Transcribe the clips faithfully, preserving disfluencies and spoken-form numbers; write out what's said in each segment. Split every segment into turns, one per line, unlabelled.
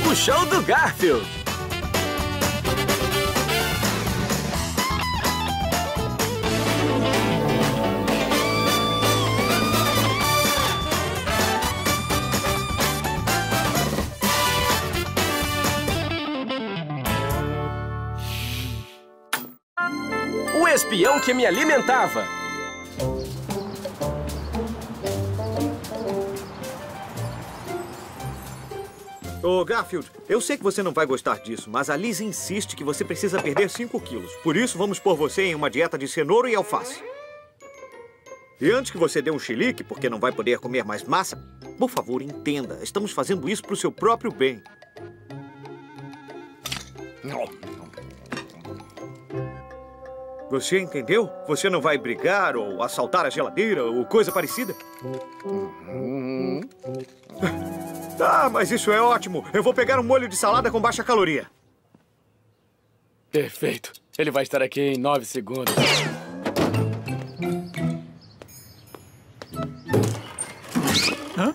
novo show do Garfield. O espião que me alimentava.
Ô, Garfield, eu sei que você não vai gostar disso, mas a Liz insiste que você precisa perder cinco quilos. Por isso, vamos pôr você em uma dieta de cenoura e alface. E antes que você dê um chilique, porque não vai poder comer mais massa, por favor, entenda. Estamos fazendo isso para o seu próprio bem. Você entendeu? Você não vai brigar ou assaltar a geladeira ou coisa parecida? Ah, mas isso é ótimo. Eu vou pegar um molho de salada com baixa caloria.
Perfeito. Ele vai estar aqui em nove segundos.
Hã?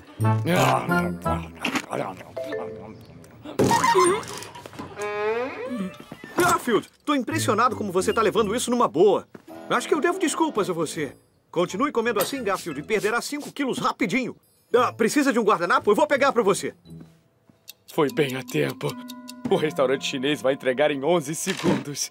Garfield, tô impressionado como você tá levando isso numa boa. Acho que eu devo desculpas a você. Continue comendo assim, Garfield, e perderá cinco quilos rapidinho. Ah, precisa de um guardanapo? Eu vou pegar pra você.
Foi bem a tempo. O restaurante chinês vai entregar em onze segundos.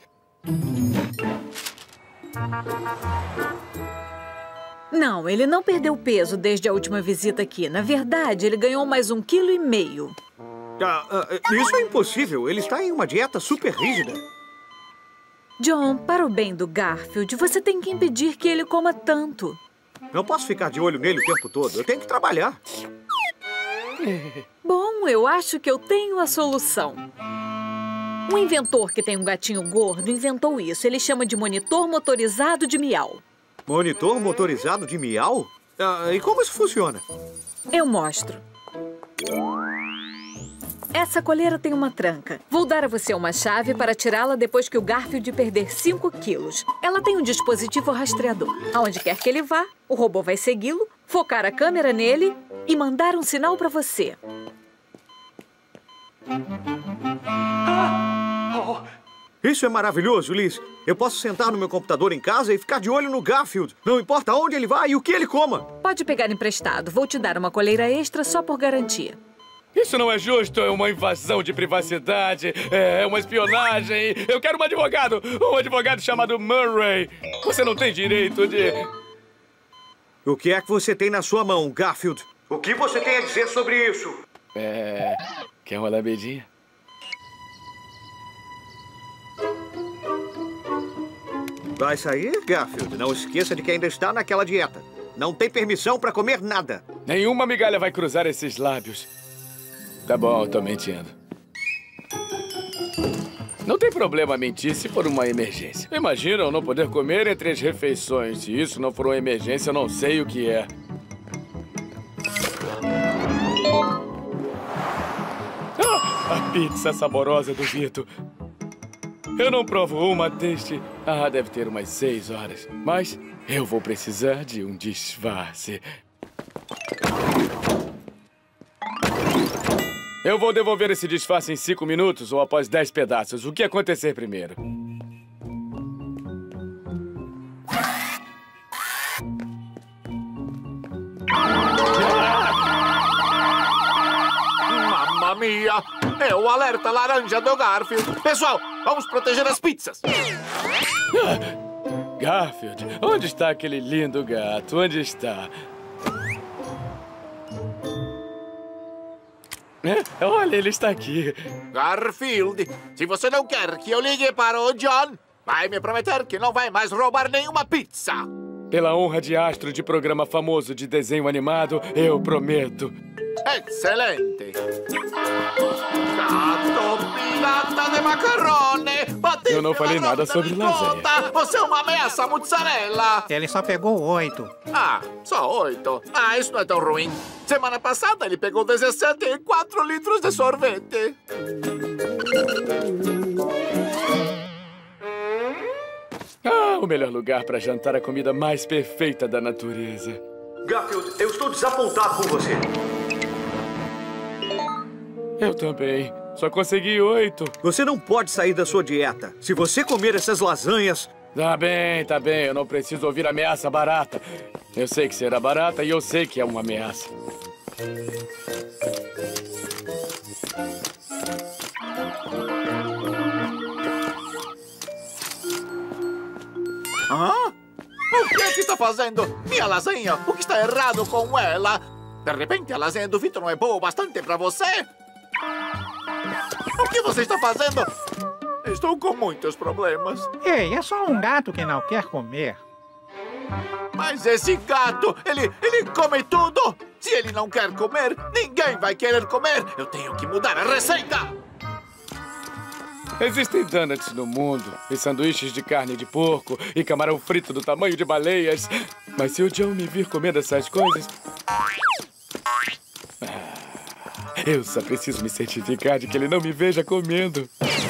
Não, ele não perdeu peso desde a última visita aqui. Na verdade, ele ganhou mais um quilo e meio.
Ah, ah, isso é impossível. Ele está em uma dieta super rígida.
John, para o bem do Garfield, você tem que impedir que ele coma tanto.
Não posso ficar de olho nele o tempo todo. Eu tenho que trabalhar.
Bom, eu acho que eu tenho a solução. Um inventor que tem um gatinho gordo inventou isso. Ele chama de monitor motorizado de miau.
Monitor motorizado de miau? Ah, e como isso funciona?
Eu mostro. Essa coleira tem uma tranca. Vou dar a você uma chave para tirá-la depois que o Garfield perder cinco quilos. Ela tem um dispositivo rastreador. Aonde quer que ele vá, o robô vai segui-lo, focar a câmera nele e mandar um sinal para você.
Isso é maravilhoso, Liz. Eu posso sentar no meu computador em casa e ficar de olho no Garfield. Não importa onde ele vá e o que ele coma.
Pode pegar emprestado. Vou te dar uma coleira extra só por garantia.
Isso não é justo, é uma invasão de privacidade, é uma espionagem. Eu quero um advogado, um advogado chamado Murray. Você não tem direito de...
O que é que você tem na sua mão, Garfield? O que você tem a dizer sobre isso?
É... Quer uma lambedinha?
Vai sair, Garfield? Não esqueça de que ainda está naquela dieta. Não tem permissão para comer nada.
Nenhuma migalha vai cruzar esses lábios. Tá bom, tô mentindo. Não tem problema mentir se for uma emergência. Imagina eu não poder comer entre as refeições. Se isso não for uma emergência, eu não sei o que é. Ah, a pizza saborosa do Vito. Eu não provo uma desde... Ah, deve ter umas seis horas. Mas eu vou precisar de um disfarce. Eu vou devolver esse disfarce em cinco minutos ou após dez pedaços. O que acontecer primeiro?
Mamma mia! É o alerta laranja do Garfield. Pessoal, vamos proteger as pizzas.
Garfield, onde está aquele lindo gato? Onde está? É, olha, ele está aqui.
Garfield, se você não quer que eu ligue para o John, vai me prometer que não vai mais roubar nenhuma pizza.
Pela honra de astro de programa famoso de desenho animado, eu prometo.
Excelente. Gato pirata de macarrone.
Eu não falei nada sobre lasanha.
Você é uma ameaça, mussarela.
Ele só pegou oito.
Ah, só oito. Ah, isso não é tão ruim. Semana passada ele pegou dezessete e quatro litros de sorvete.
Ah, o melhor lugar para jantar a comida mais perfeita da natureza.
Garfield, eu estou desapontado com você.
Eu também. Só consegui oito.
Você não pode sair da sua dieta. Se você comer essas lasanhas...
Tá bem, tá bem. Eu não preciso ouvir ameaça barata. Eu sei que será barata e eu sei que é uma ameaça.
Hã? O que é que está fazendo? Minha lasanha, o que está errado com ela? De repente, a lasanha do Vitor não é boa o bastante para você? O que você está fazendo? Estou com muitos problemas.
Ei, é só um gato que não quer comer.
Mas esse gato, ele, ele come tudo. Se ele não quer comer, ninguém vai querer comer. Eu tenho que mudar a receita.
Existem donuts no mundo, e sanduíches de carne de porco, e camarão frito do tamanho de baleias. Mas se o John me vir comendo essas coisas... Ah, eu só preciso me certificar de que ele não me veja comendo.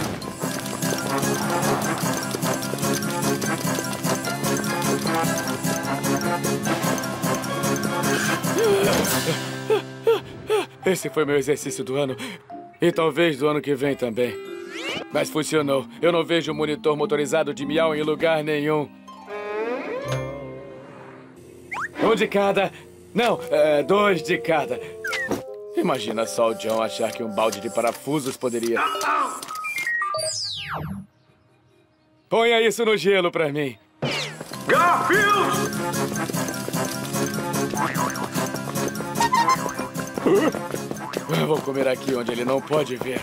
Esse foi meu exercício do ano, e talvez do ano que vem também. Mas funcionou. Eu não vejo um monitor motorizado de miau em lugar nenhum. Um de cada. Não, é, dois de cada. Imagina só o John achar que um balde de parafusos poderia... Ponha isso no gelo pra mim.
Garfield!
Eu vou comer aqui onde ele não pode ver.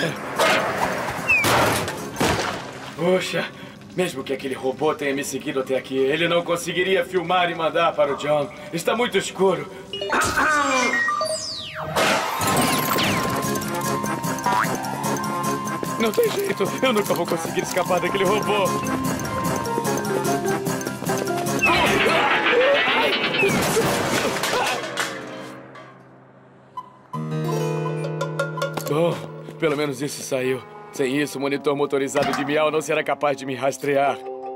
Poxa, mesmo que aquele robô tenha me seguido até aqui, ele não conseguiria filmar e mandar para o John. Está muito escuro. Não tem jeito, eu nunca vou conseguir escapar daquele robô. Bom, pelo menos isso saiu. Sem isso, o monitor motorizado de miau não será capaz de me rastrear.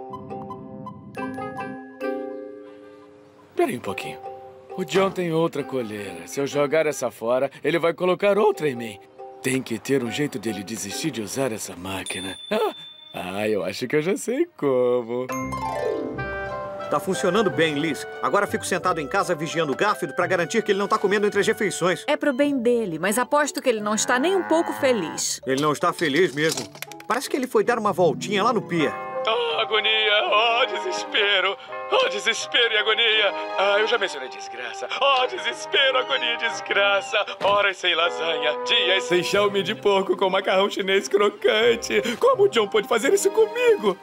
Espera aí um pouquinho. O John tem outra coleira. Se eu jogar essa fora, ele vai colocar outra em mim. Tem que ter um jeito dele desistir de usar essa máquina. Ah, ah eu acho que eu já sei como.
Tá funcionando bem, Liz. Agora fico sentado em casa vigiando o Garfield pra garantir que ele não tá comendo entre as refeições.
É pro bem dele, mas aposto que ele não está nem um pouco feliz.
Ele não está feliz mesmo. Parece que ele foi dar uma voltinha lá no pier.
Oh, agonia! Oh, desespero! Oh, desespero e agonia! Ah, eu já mencionei desgraça. Oh, desespero, agonia e desgraça! Horas sem lasanha, dias sem chaume de porco com macarrão chinês crocante. Como o John pode fazer isso comigo?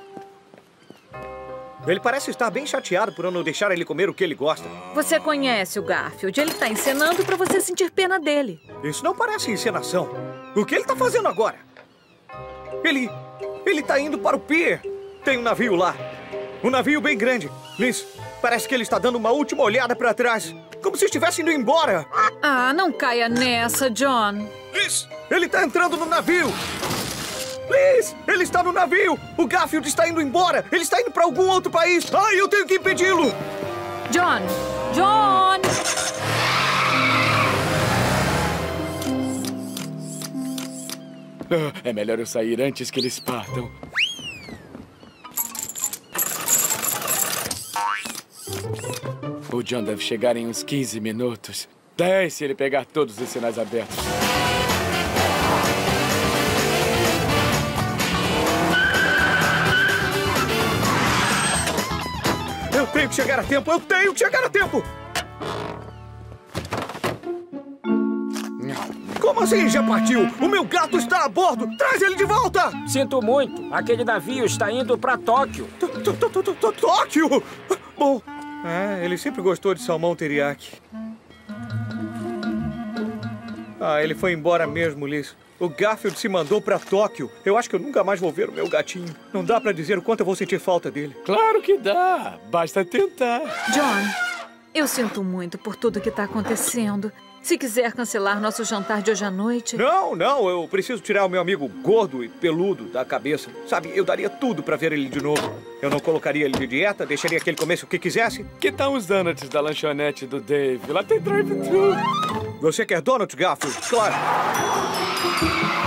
Ele parece estar bem chateado por eu não deixar ele comer o que ele gosta.
Você conhece o Garfield. Ele tá encenando pra você sentir pena dele.
Isso não parece encenação. O que ele tá fazendo agora? Ele... ele tá indo para o pier. Tem um navio lá. Um navio bem grande. Liz, parece que ele está dando uma última olhada para trás. Como se estivesse indo embora.
Ah, não caia nessa, John.
Liz, ele tá entrando no navio. Liz, ele está no navio. O Garfield está indo embora. Ele está indo para algum outro país. Ai, eu tenho que impedi-lo.
John! John!
É melhor eu sair antes que eles partam. O John deve chegar em uns quinze minutos. dez se ele pegar todos os sinais abertos.
Eu tenho que chegar a tempo. Eu tenho que chegar a tempo. Como assim já partiu? O meu gato está a bordo! Traz ele de volta!
Sinto muito. Aquele navio está indo para Tóquio.
Tóquio? Bom, é, ele sempre gostou de salmão teriyaki. Ah, ele foi embora mesmo, Liz. O Garfield se mandou para Tóquio. Eu acho que eu nunca mais vou ver o meu gatinho. Não dá para dizer o quanto eu vou sentir falta dele.
Claro que dá. Basta tentar.
John, eu sinto muito por tudo que está acontecendo. Se quiser cancelar nosso jantar de hoje à noite...
Não, não. Eu preciso tirar o meu amigo gordo e peludo da cabeça. Sabe, eu daria tudo pra ver ele de novo. Eu não colocaria ele de dieta, deixaria que ele comesse o que quisesse.
Que tal os donuts da lanchonete do Dave? Lá tem drive-thru.
Você quer donuts, Garfield? Claro.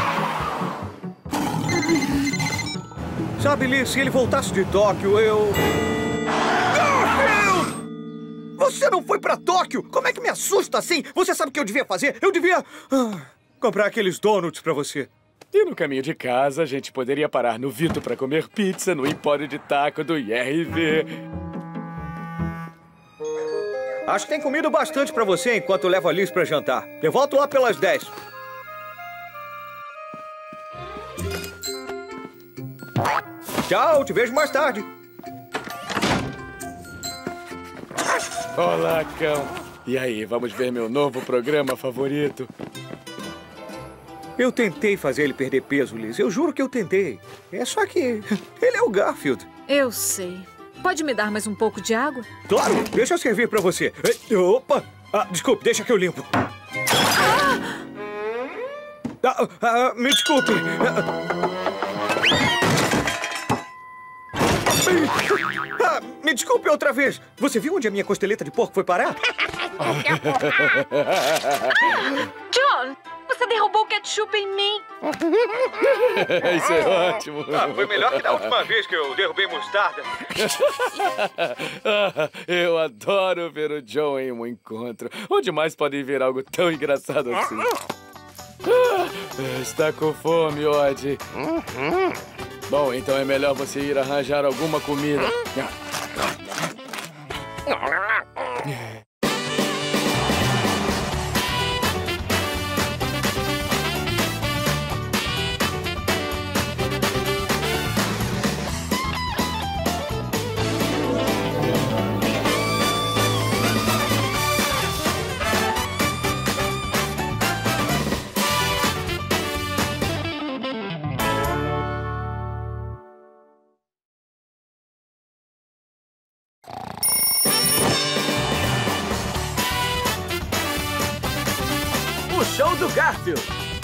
Sabe, Liz, se ele voltasse de Tóquio, eu... Garfield! Você não foi pra Tóquio? Como é que me assusta assim? Você sabe o que eu devia fazer? Eu devia... Ah, comprar aqueles donuts pra você.
E no caminho de casa, a gente poderia parar no Vito pra comer pizza no empório de taco do I R V.
Acho que tem comido bastante pra você enquanto eu levo a Liz pra jantar. Eu volto lá pelas dez. Tchau, te vejo mais tarde.
Olá, cão. E aí, vamos ver meu novo programa favorito?
Eu tentei fazer ele perder peso, Liz. Eu juro que eu tentei. É só que ele é o Garfield.
Eu sei. Pode me dar mais um pouco de água?
Claro, deixa eu servir pra você. Opa! Ah, desculpe, deixa que eu limpo. Ah! Ah, ah, me desculpe. Ah, me desculpe outra vez. Você viu onde a minha costeleta de porco foi parar?
John, você derrubou o ketchup em mim.
Isso é ótimo.
Ah, foi melhor que da última vez que eu derrubei mostarda.
Eu adoro ver o John em um encontro. Onde mais pode ver algo tão engraçado assim? Ah, está com fome, Odd. Bom, então é melhor você ir arranjar alguma comida.
O show do Garfield.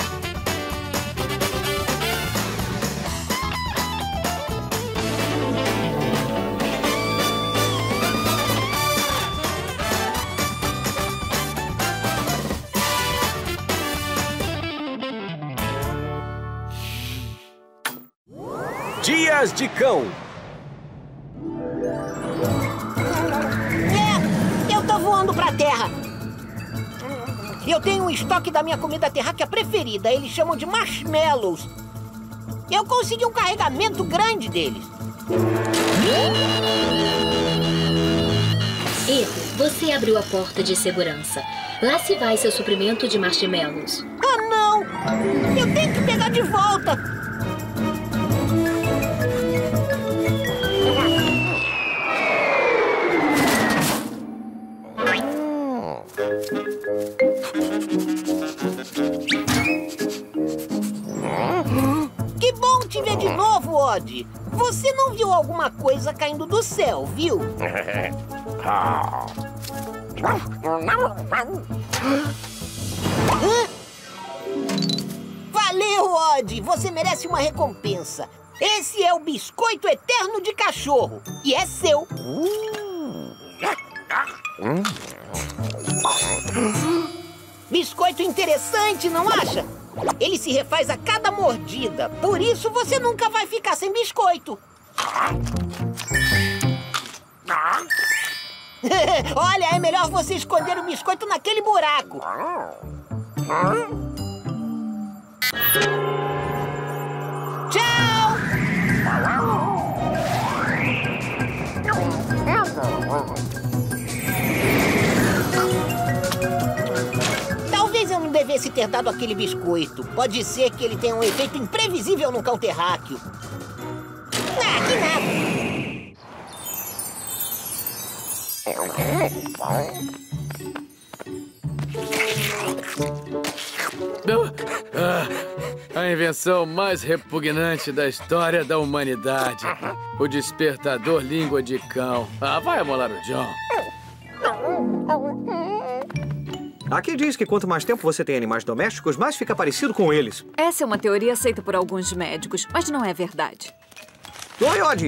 Dias de Cão.
É, eu tô voando pra terra. Eu tenho um estoque da minha comida terráquea preferida. Eles chamam de marshmallows. Eu consegui um carregamento grande deles.
Erro. Você abriu a porta de segurança. Lá se vai seu suprimento de marshmallows.
Ah, não! Eu tenho que pegar de volta. Que bom te ver de novo, Odd. Você não viu alguma coisa caindo do céu, viu? Hã? Valeu, Odd. Você merece uma recompensa. Esse é o biscoito eterno de cachorro. E é seu. Biscoito interessante, não acha? Ele se refaz a cada mordida. Por isso você nunca vai ficar sem biscoito. Olha, é melhor você esconder o biscoito naquele buraco. Tchau! Talvez eu não devesse ter dado aquele biscoito. Pode ser que ele tenha um efeito imprevisível num cão terráqueo. Ah, que nada.
Ah, a invenção mais repugnante da história da humanidade. O despertador língua de cão. Ah, vai amolar o John.
Aqui diz que quanto mais tempo você tem animais domésticos, mais fica parecido com eles.
Essa é uma teoria aceita por alguns médicos, mas não é verdade.
Oi, Odd!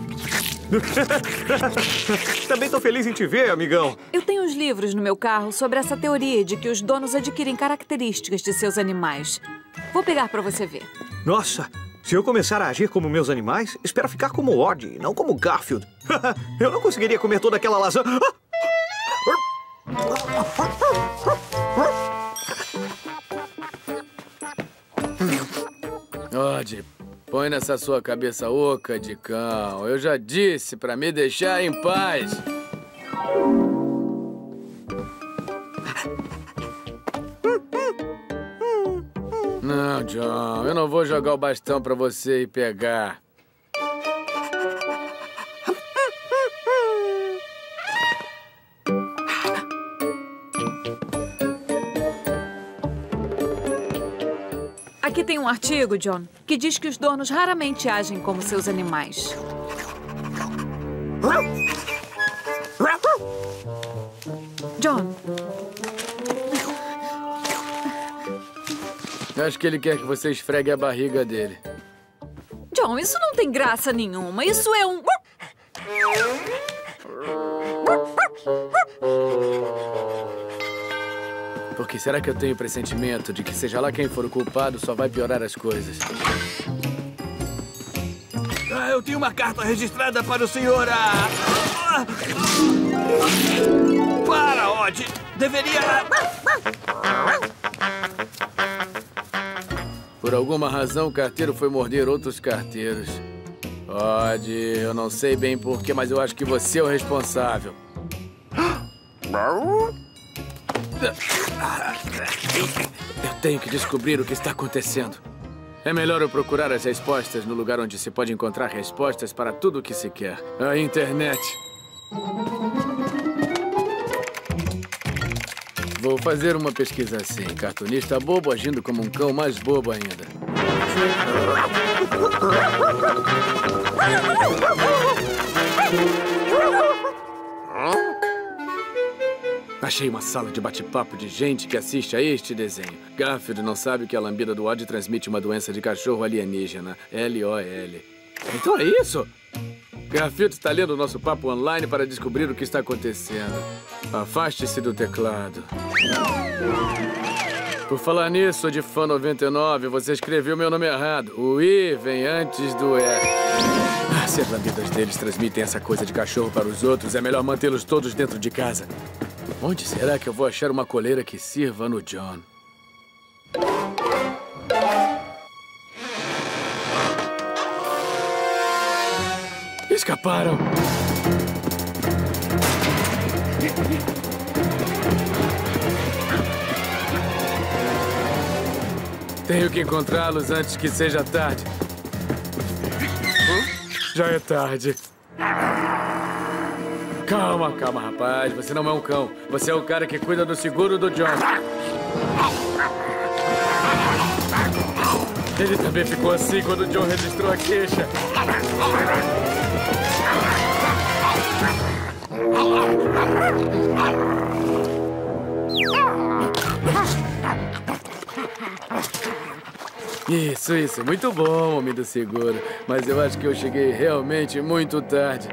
Também tô feliz em te ver, amigão.
Eu tenho uns livros no meu carro sobre essa teoria de que os donos adquirem características de seus animais. Vou pegar pra você ver.
Nossa, Se eu começar a agir como meus animais, espero ficar como Odd, não como Garfield. Eu não conseguiria comer toda aquela lasanha.
Odd, põe nessa sua cabeça oca de cão. Eu já disse pra me deixar em paz. Não, John, eu não vou jogar o bastão pra você e pegar.
Aqui tem um artigo, John, que diz que os donos raramente agem como seus animais. John.
Acho que ele quer que você esfregue a barriga dele.
John, isso não tem graça nenhuma. Isso é um...
Porque será que eu tenho pressentimento de que seja lá quem for o culpado só vai piorar as coisas?
Ah, eu tenho uma carta registrada para o senhor... Ah... Ah... Para, Odd! Deveria...
Por alguma razão, o carteiro foi morder outros carteiros. Odd, eu não sei bem porquê, mas eu acho que você é o responsável. Eu tenho que descobrir o que está acontecendo. É melhor eu procurar as respostas no lugar onde se pode encontrar respostas para tudo o que se quer. A internet. Vou fazer uma pesquisa assim. Cartunista bobo agindo como um cão mais bobo ainda. Achei uma sala de bate-papo de gente que assiste a este desenho. Garfield não sabe que a lambida do Odd transmite uma doença de cachorro alienígena. L O L. Então é isso? Garfield está lendo o nosso papo online para descobrir o que está acontecendo. Afaste-se do teclado. Por falar nisso, de fã noventa e nove, você escreveu meu nome errado. O I vem antes do E. Ah, se as lambidas deles transmitem essa coisa de cachorro para os outros, é melhor mantê-los todos dentro de casa. Onde será que eu vou achar uma coleira que sirva no John? Escaparam! Tenho que encontrá-los antes que seja tarde. Já é tarde. Calma, calma, rapaz. Você não é um cão. Você é o cara que cuida do seguro do John. Ele também ficou assim quando o John registrou a queixa. Isso, isso. Muito bom, homem do seguro. Mas eu acho que eu cheguei realmente muito tarde.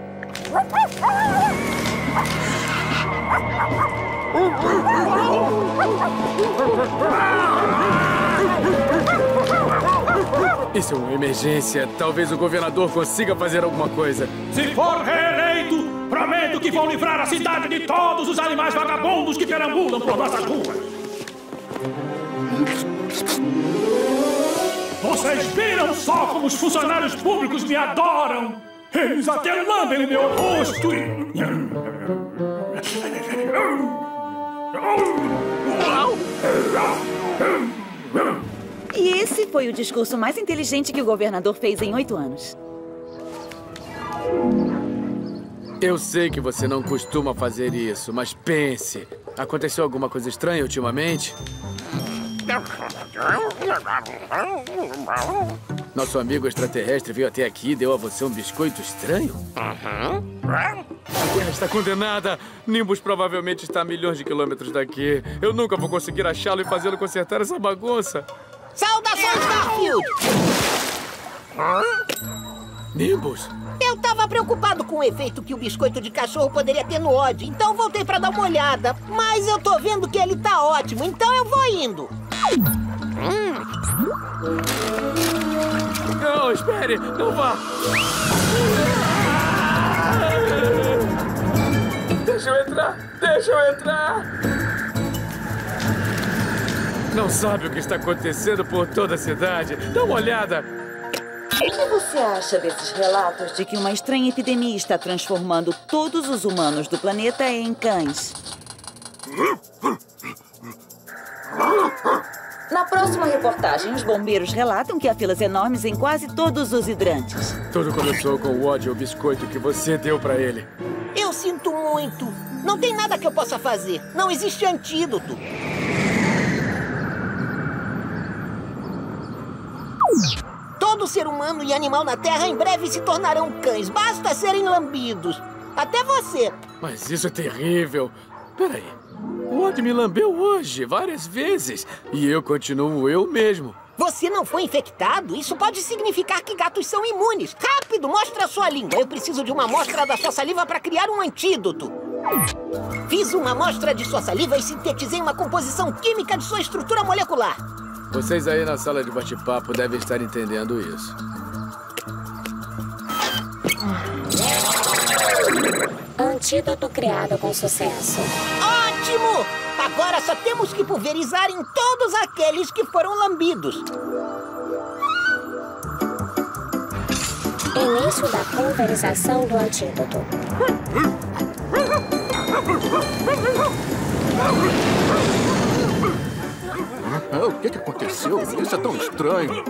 Isso é uma emergência. Talvez o governador consiga fazer alguma coisa.
Se for reeleito, prometo que vou livrar a cidade de todos os animais vagabundos que perambulam por nossas ruas. Vocês viram só como os funcionários públicos me adoram? Eles até lambem o meu rosto e...
E esse foi o discurso mais inteligente que o governador fez em oito anos.
Eu sei que você não costuma fazer isso, mas pense. Aconteceu alguma coisa estranha ultimamente? Nosso amigo extraterrestre veio até aqui e deu a você um biscoito estranho? Uhum. A Terra está condenada. Nimbus provavelmente está a milhões de quilômetros daqui. Eu nunca vou conseguir achá-lo e fazê-lo consertar essa bagunça.
Saudações, Garfield!
Nimbus?
Eu tava preocupado com o efeito que o biscoito de cachorro poderia ter no Odd, então voltei pra dar uma olhada. Mas eu tô vendo que ele tá ótimo, então eu vou indo. Hum.
Não, espere! Não vá! Deixa eu entrar! Deixa eu entrar! Não sabe o que está acontecendo por toda a cidade. Dá uma olhada!
O que você acha desses relatos de que uma estranha epidemia está transformando todos os humanos do planeta em cães? Na próxima reportagem, os bombeiros relatam que há filas enormes em quase todos os hidrantes.
Tudo começou com o ódio ao biscoito que você deu pra ele.
Eu sinto muito. Não tem nada que eu possa fazer. Não existe antídoto. Todo ser humano e animal na Terra em breve se tornarão cães. Basta serem lambidos. Até você.
Mas isso é terrível. Peraí. O Odd me lambeu hoje, várias vezes. E eu continuo eu mesmo.
Você não foi infectado? Isso pode significar que gatos são imunes. Rápido, mostra a sua língua. Eu preciso de uma amostra da sua saliva para criar um antídoto. Fiz uma amostra de sua saliva e sintetizei uma composição química de sua estrutura molecular.
Vocês aí na sala de bate-papo devem estar entendendo isso.
Antídoto criado com sucesso.
Ótimo! Agora só temos que pulverizar em todos aqueles que foram lambidos.
Início da pulverização do antídoto.
Ah, o que, que aconteceu? Isso é tão estranho.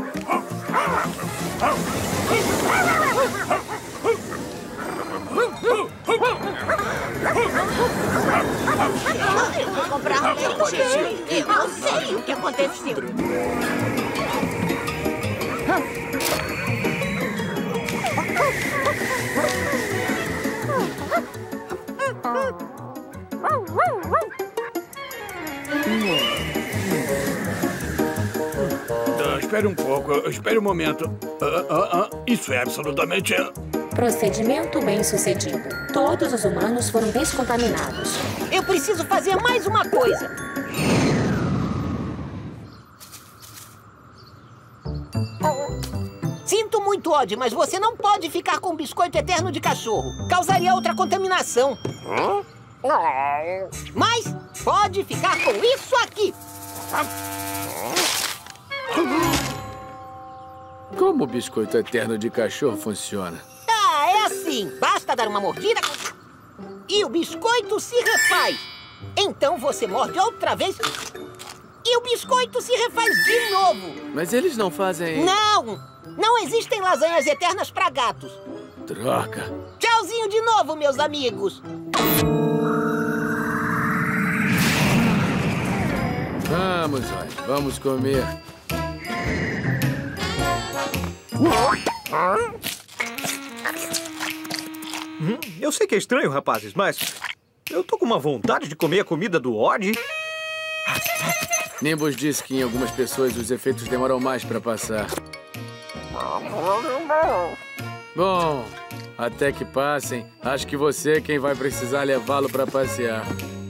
Eu vou comprar um leite. Eu não sei o que aconteceu.
Ah, espere um pouco, espere um momento. Ah, ah, ah, isso é absolutamente...
Procedimento bem sucedido. Todos os humanos foram descontaminados.
Eu preciso fazer mais uma coisa. Sinto muito, Odd, mas você não pode ficar com biscoito eterno de cachorro. Causaria outra contaminação. Mas pode ficar com isso aqui.
Como o biscoito eterno de cachorro funciona?
Ah, é assim. Basta dar uma mordida e o biscoito se refaz. Então você morde outra vez e o biscoito se refaz de novo.
Mas eles não fazem...
Não! Não existem lasanhas eternas para gatos.
Droga.
Tchauzinho de novo, meus amigos.
Vamos, Odd. Vamos comer.
Hum, eu sei que é estranho, rapazes, mas eu tô com uma vontade de comer a comida do Odd.
Nimbus disse que em algumas pessoas os efeitos demoram mais para passar. Bom, até que passem, acho que você é quem vai precisar levá-lo para passear.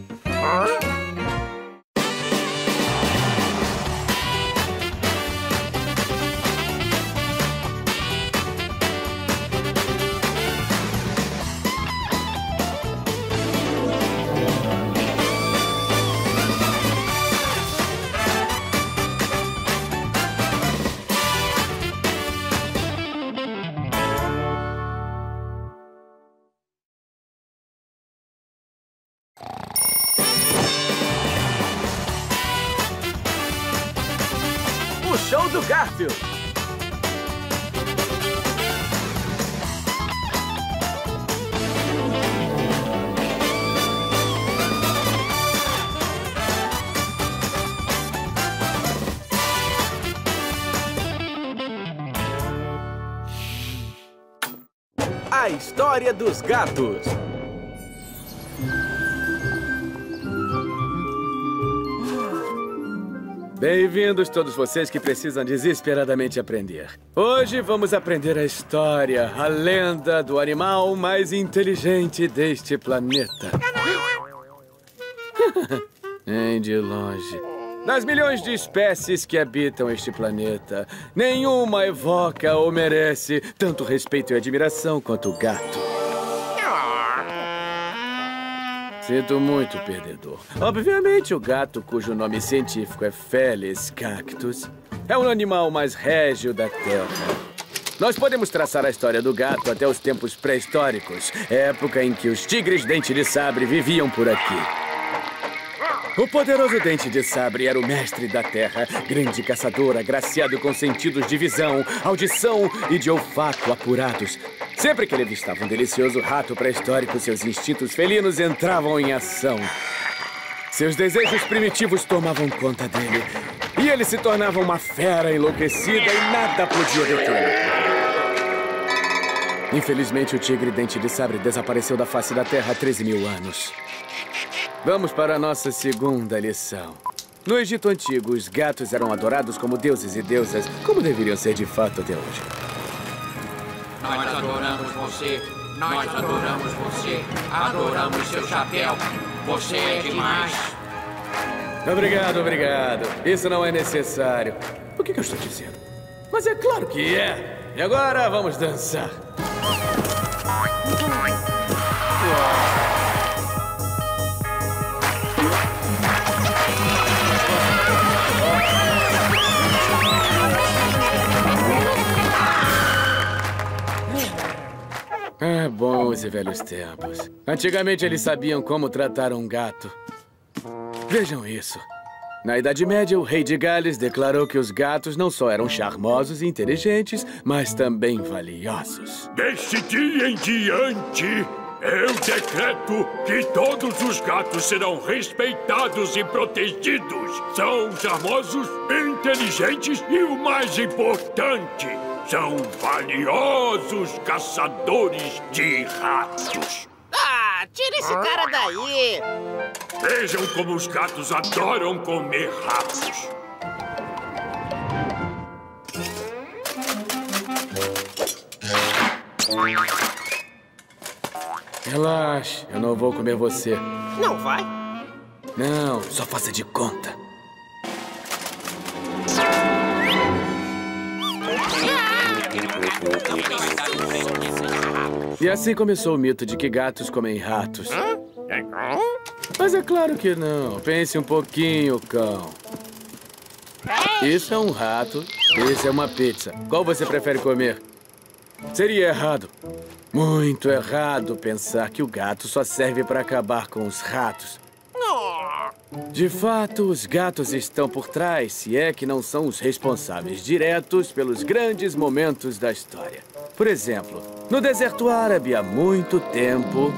Show do Garfield! A história dos gatos.
Bem-vindos todos vocês que precisam desesperadamente aprender. Hoje vamos aprender a história, a lenda do animal mais inteligente deste planeta. Nem de longe. Das milhões de espécies que habitam este planeta, nenhuma evoca ou merece tanto respeito e admiração quanto o gato. Sinto muito, perdedor. Obviamente, o gato, cujo nome científico é Felis cactus, é o animal mais régio da Terra. Nós podemos traçar a história do gato até os tempos pré-históricos, época em que os tigres dente de sabre viviam por aqui. O poderoso Dente de Sabre era o mestre da terra, grande caçador, agraciado com sentidos de visão, audição e de olfato apurados. Sempre que ele avistava um delicioso rato pré-histórico, seus instintos felinos entravam em ação. Seus desejos primitivos tomavam conta dele. E ele se tornava uma fera enlouquecida e nada podia detê-lo. Infelizmente, o tigre Dente de Sabre desapareceu da face da terra há treze mil anos. Vamos para a nossa segunda lição. No Egito Antigo, os gatos eram adorados como deuses e deusas, como deveriam ser de fato até hoje.
Nós adoramos você, nós adoramos você, adoramos seu chapéu, você é demais.
Obrigado, obrigado. Isso não é necessário. O que, que eu estou dizendo? Mas é claro que é. E agora vamos dançar. Ah, bons e velhos tempos. Antigamente eles sabiam como tratar um gato. Vejam isso. Na Idade Média, o rei de Gales declarou que os gatos não só eram charmosos e inteligentes, mas também valiosos.
Desse dia em diante, eu decreto que todos os gatos serão respeitados e protegidos. São charmosos, inteligentes e o mais importante, são valiosos caçadores de ratos.
Ah, tira esse cara daí!
Vejam como os gatos adoram comer ratos.
Relaxe, eu não vou comer você.
Não vai?
Não, só faça de conta. E assim começou o mito de que gatos comem ratos. Mas é claro que não. Pense um pouquinho, cão. Isso é um rato, isso é uma pizza. Qual você prefere comer? Seria errado, muito errado, pensar que o gato só serve para acabar com os ratos. De fato, os gatos estão por trás, se é que não são os responsáveis diretos pelos grandes momentos da história. Por exemplo, no deserto árabe, há muito tempo...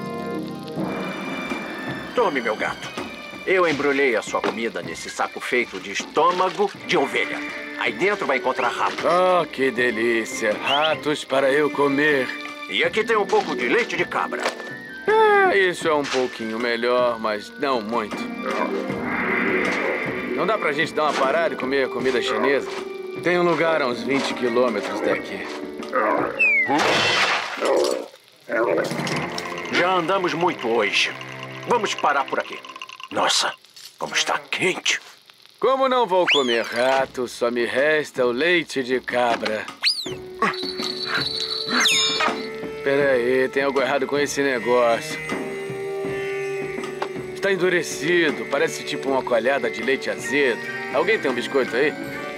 Tome, meu gato. Eu embrulhei a sua comida nesse saco feito de estômago de ovelha. Aí dentro vai encontrar ratos.
Oh, que delícia! Ratos para eu comer.
E aqui tem um pouco de leite de cabra.
É, isso é um pouquinho melhor, mas não muito. Não dá pra gente dar uma parada e comer comida chinesa? Tem um lugar a uns vinte quilômetros daqui.
Já andamos muito hoje. Vamos parar por aqui. Nossa, como está quente.
Como não vou comer rato, só me resta o leite de cabra. Peraí, tem algo errado com esse negócio. Está endurecido, parece tipo uma colhada de leite azedo. Alguém tem um biscoito aí?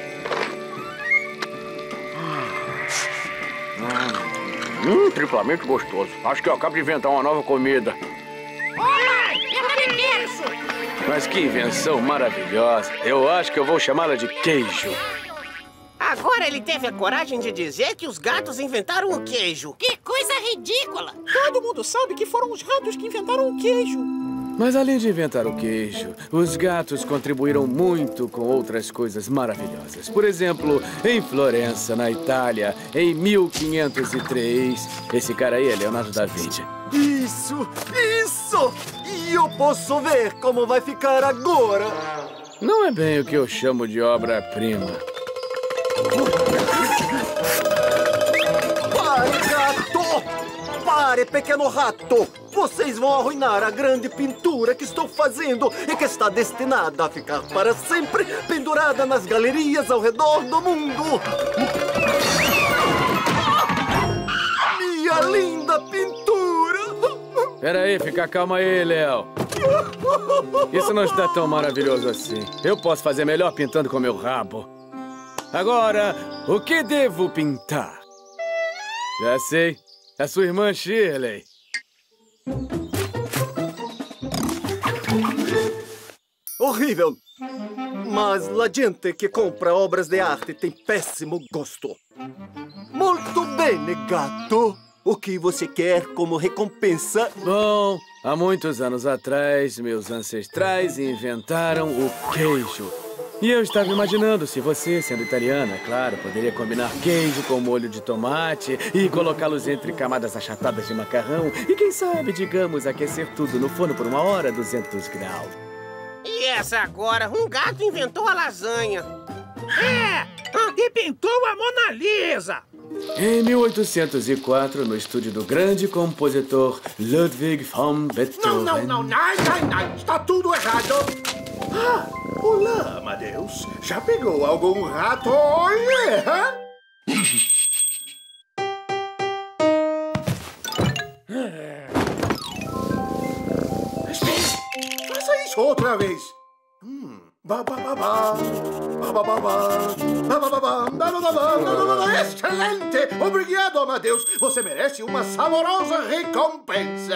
Hum, triplamente gostoso. Acho que eu acabo de inventar uma nova comida.
Olá, eu também quero isso!
Mas que invenção maravilhosa. Eu acho que eu vou chamá-la de queijo.
Agora ele teve a coragem de dizer que os gatos inventaram o queijo. Que coisa ridícula! Todo mundo sabe que foram os ratos que inventaram o queijo.
Mas além de inventar o queijo, os gatos contribuíram muito com outras coisas maravilhosas. Por exemplo, em Florença, na Itália, em mil quinhentos e três, esse cara aí é Leonardo da Vinci.
Isso! Isso! E eu posso ver como vai ficar agora.
Não é bem o que eu chamo de obra-prima.
Pare, gato! Pare, pequeno rato! Vocês vão arruinar a grande pintura que estou fazendo e que está destinada a ficar para sempre pendurada nas galerias ao redor do mundo. Minha linda pintura!
Peraí, fica calma aí, Léo. Isso não está tão maravilhoso assim. Eu posso fazer melhor pintando com meu rabo. Agora, o que devo pintar? Já sei. A sua irmã Shirley.
Horrível. Mas a gente que compra obras de arte tem péssimo gosto. Muito bem, gato. O que você quer como recompensa?
Bom, há muitos anos atrás, meus ancestrais inventaram o queijo. E eu estava imaginando se você, sendo italiana, claro, poderia combinar queijo com molho de tomate e colocá-los entre camadas achatadas de macarrão e, quem sabe, digamos, aquecer tudo no forno por uma hora a duzentos graus.
E essa agora? Um gato inventou a lasanha.
É! E pintou a Mona Lisa!
Em mil oitocentos e quatro, no estúdio do grande compositor Ludwig van Beethoven...
Não, não, não, não, não, não, está tudo errado. Ah, olá, Amadeus. Já pegou algum rato hoje? Hã? Espere, faça isso outra vez. Hum. Ba, ba, ba, ba. Ba, ba, ba, ba. Ba, ba, ba, ba. Ba, ba, ba, ba. Ba, ba, ba. Excelente! Obrigado, Amadeus. Você merece uma saborosa recompensa.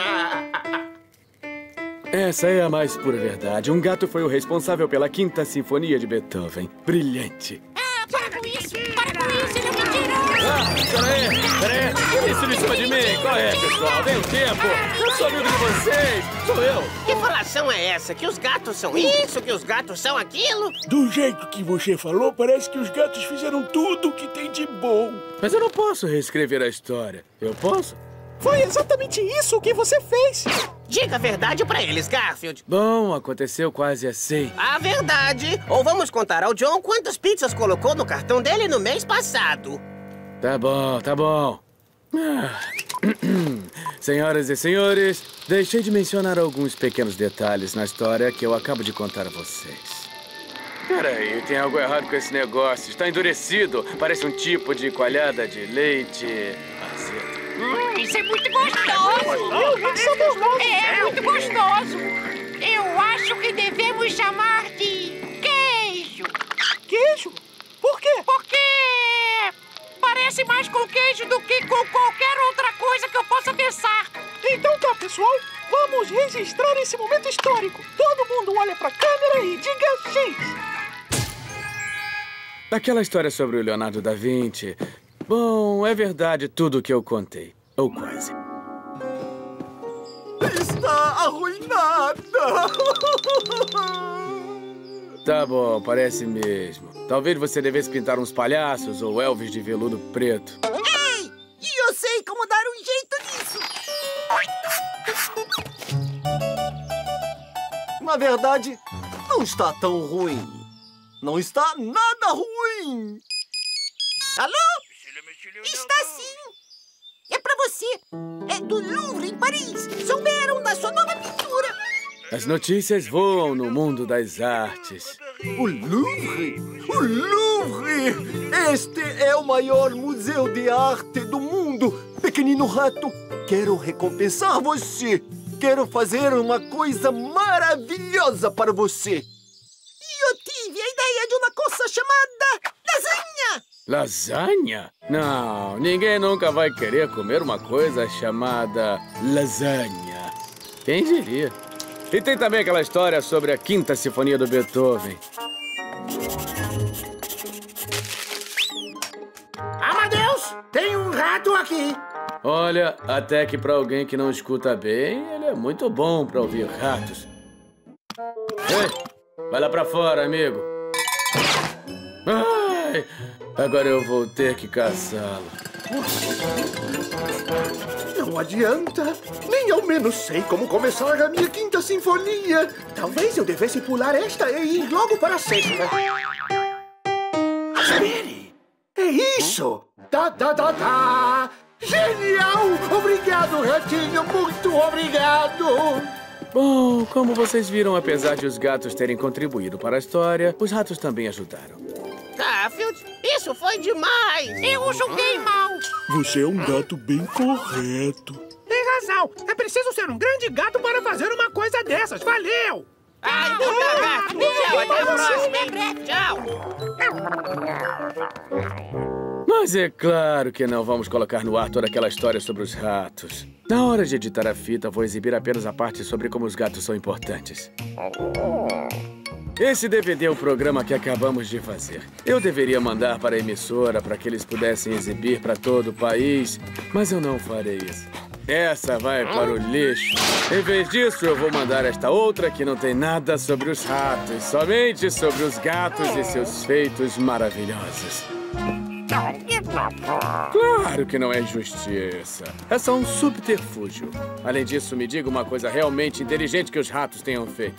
Essa é a mais pura verdade. Um gato foi o responsável pela Quinta Sinfonia de Beethoven. Brilhante.
Ah, para com isso! Para com isso! Ele é mentiroso!
Ah, peraí, peraí. Que isso em cima de mim? Qual é, pessoal? Dê um tempo. Eu sou amigo de vocês. Sou eu.
Que falação é essa? Que os gatos são isso? Que os gatos são aquilo?
Do jeito que você falou, parece que os gatos fizeram tudo o que tem de bom.
Mas eu não posso reescrever a história. Eu posso?
Foi exatamente isso que você fez.
Diga a verdade pra eles, Garfield.
Bom, aconteceu quase assim.
A verdade. Ou vamos contar ao John quantas pizzas colocou no cartão dele no mês passado.
Tá bom, tá bom. Ah. Senhoras e senhores, deixei de mencionar alguns pequenos detalhes na história que eu acabo de contar a vocês. Peraí, tem algo errado com esse negócio. Está endurecido. Parece um tipo de coalhada de leite azedo.
Hum, isso é muito gostoso! É muito gostoso! Eu acho que devemos chamar de queijo!
Queijo? Por quê?
Porque parece mais com queijo do que com qualquer outra coisa que eu possa pensar!
Então tá, pessoal, vamos registrar esse momento histórico! Todo mundo olha pra câmera e diga X!
Aquela história sobre o Leonardo da Vinci... Bom, é verdade tudo o que eu contei. Ou quase.
Está arruinada!
Tá bom, parece mesmo. Talvez você devesse pintar uns palhaços ou elves de veludo preto.
Ei! E eu sei como dar um jeito nisso!
Na verdade, não está tão ruim. Não está nada ruim!
Alô? Está sim! É pra você! É do Louvre, em Paris! Souberam da sua nova pintura!
As notícias voam no mundo das artes.
O Louvre! O Louvre! Este é o maior museu de arte do mundo! Pequenino rato, quero recompensar você! Quero fazer uma coisa maravilhosa para você!
E eu tive a ideia de uma coisa chamada lasanha!
Lasanha? Não, ninguém nunca vai querer comer uma coisa chamada lasanha. Quem diria? E tem também aquela história sobre a Quinta Sinfonia do Beethoven.
Amadeus, tem um rato aqui.
Olha, até que pra alguém que não escuta bem, ele é muito bom pra ouvir ratos. Ei, vai lá pra fora, amigo. Ai, agora eu vou ter que caçá-lo.
Não adianta. Nem ao menos sei como começar a minha Quinta Sinfonia. Talvez eu devesse pular esta e ir logo para a sexta. Espere! É isso! Da, da, da, da! Genial! Obrigado, Ratinho, muito obrigado!
Bom, como vocês viram, apesar de os gatos terem contribuído para a história, os ratos também ajudaram.
Garfield, isso foi demais!
Eu julguei mal!
Você é um gato bem correto.
Tem razão. É preciso ser um grande gato para fazer uma coisa dessas. Valeu!
Ai, não dá, gato! Tchau, até a próxima, hein? Tchau!
Mas é claro que não vamos colocar no ar toda aquela história sobre os ratos. Na hora de editar a fita, vou exibir apenas a parte sobre como os gatos são importantes. Esse D V D é o programa que acabamos de fazer. Eu deveria mandar para a emissora para que eles pudessem exibir para todo o país, mas eu não farei isso. Essa vai para o lixo. Em vez disso, eu vou mandar esta outra que não tem nada sobre os ratos, somente sobre os gatos e seus feitos maravilhosos. Claro que não é injustiça. É só um subterfúgio. Além disso, me diga uma coisa realmente inteligente que os ratos tenham feito.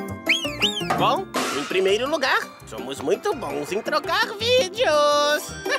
Bom, em primeiro lugar, somos muito bons em trocar vídeos.